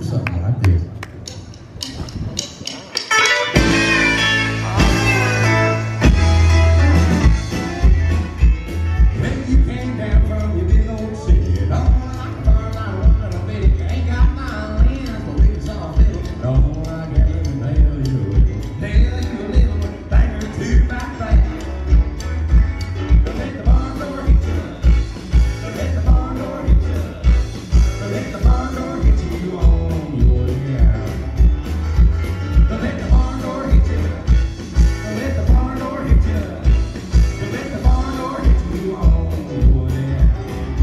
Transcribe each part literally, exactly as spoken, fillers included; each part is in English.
something like this. When you came down from your big old city, don't like a bird, I run a little bit. You ain't got my lens, but we saw a little. Don't I got to tell you a little, tell you a little thing or two about that. Don't let the barn door hit you. Don't let the barn door hit you. Don't let the barn door hit you on your way out. Don't let the barn door hit you. Don't let the barn door hit you. Don't let the barn door hit you on your way out.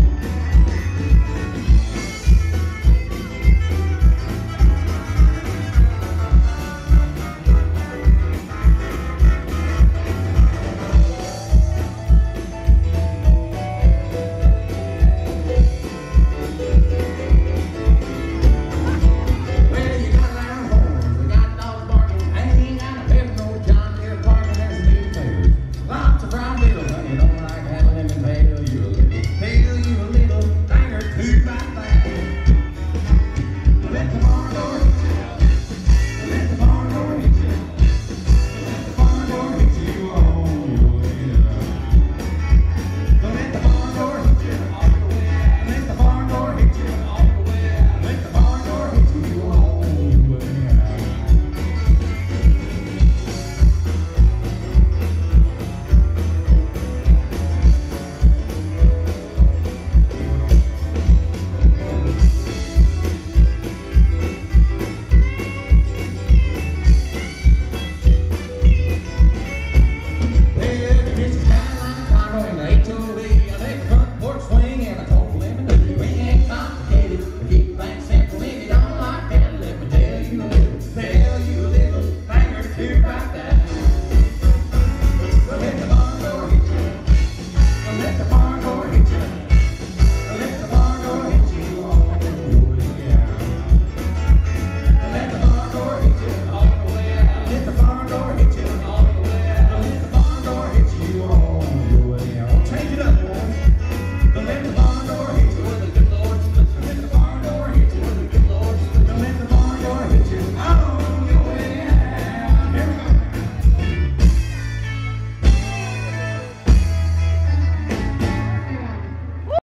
Well, you got loud horns, we got dogs barking. I ain't got a pep, no John Deere parking. There's a big favor. Lots of brown bills, and you don't like having them and tell you a little, tell you a little thing or two about that. Don't let the barn door hit you. Don't let the barn door hit you. Don't let the barn door hit you on your way out. Don't let the barn door hit you. Don't let the barn door hit you. Don't let the barn door hit you on your way out. Well, the bitch is kinda like a condo in the H O V. I take a front porch swing and a cold lemon tea. We ain't complicated, we keep things simple. If you don't like that, let me tell you a little, tell you a little thing or two about that. Don't let the barn door hit you. Don't let the barn door hit you.